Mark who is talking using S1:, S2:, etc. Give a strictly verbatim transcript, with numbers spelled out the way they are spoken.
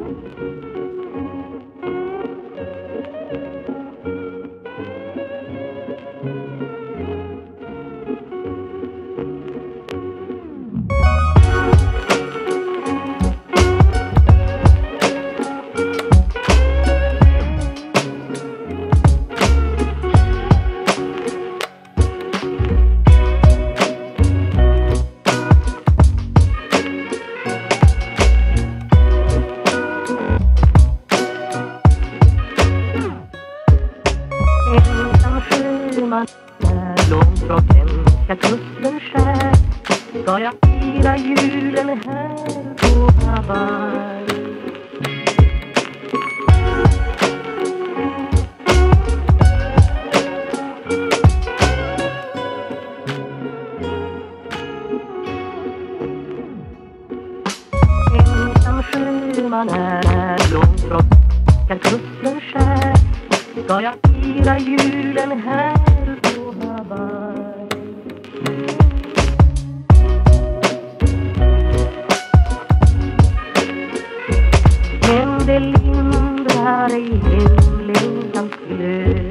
S1: Långt från svenska kusten skär ska jag fira julen här på Hawaii. Ensam sjöman är långt från svenska kusten skär ska jag fira julen här på Hawaii. Men det lindrar ej en längtan till